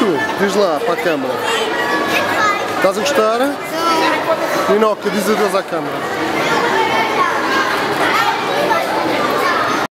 diz lá para a câmara. Estás a gostar? Ninoca, diz adeus à câmara.